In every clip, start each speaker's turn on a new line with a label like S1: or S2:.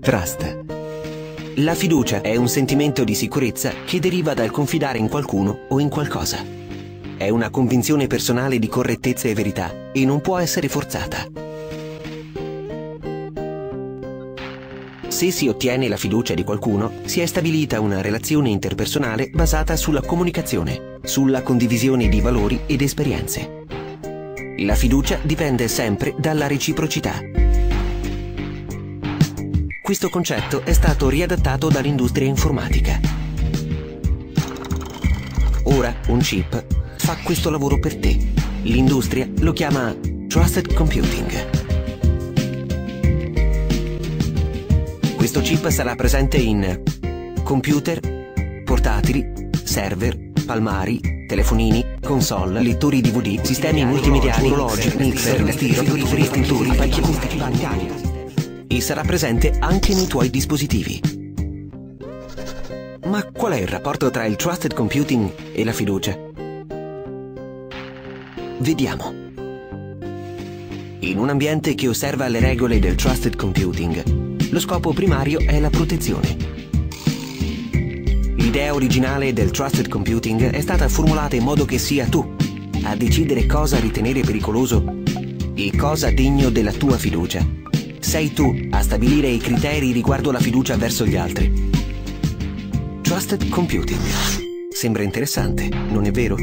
S1: Trust. La fiducia è un sentimento di sicurezza che deriva dal confidare in qualcuno o in qualcosa. È una convinzione personale di correttezza e verità e non può essere forzata. Se si ottiene la fiducia di qualcuno, si è stabilita una relazione interpersonale basata sulla comunicazione, sulla condivisione di valori ed esperienze. La fiducia dipende sempre dalla reciprocità. Questo concetto è stato riadattato dall'industria informatica. Ora un chip fa questo lavoro per te. L'industria lo chiama Trusted Computing. Questo chip sarà presente in computer, portatili, server, palmari, telefonini, console, lettori DVD, sistemi multimediali, orologi, mixer, frigoriferi, tintori, pacchi acustici, e sarà presente anche nei tuoi dispositivi. Ma qual è il rapporto tra il Trusted Computing e la fiducia? Vediamo. In un ambiente che osserva le regole del Trusted Computing, lo scopo primario è la protezione. L'idea originale del Trusted Computing è stata formulata in modo che sia tu a decidere cosa ritenere pericoloso e cosa degno della tua fiducia. Sei tu a stabilire i criteri riguardo la fiducia verso gli altri. Trusted Computing. Sembra interessante, non è vero?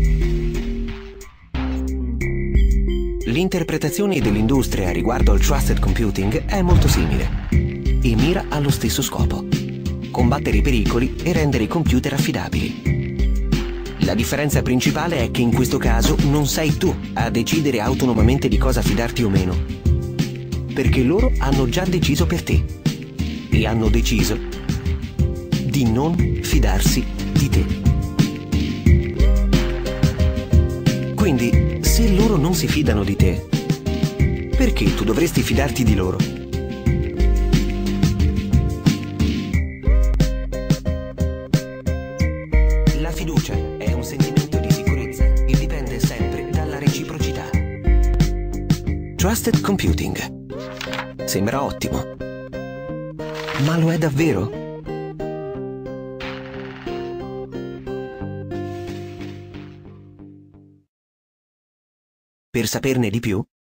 S1: L'interpretazione dell'industria riguardo al Trusted Computing è molto simile e mira allo stesso scopo: combattere i pericoli e rendere i computer affidabili. La differenza principale è che in questo caso non sei tu a decidere autonomamente di cosa fidarti o meno, perché loro hanno già deciso per te e hanno deciso di non fidarsi di te. Quindi, se loro non si fidano di te, perché tu dovresti fidarti di loro? La fiducia è un sentimento di sicurezza e dipende sempre dalla reciprocità. Trusted Computing. Sembra ottimo. Ma lo è davvero? Per saperne di più,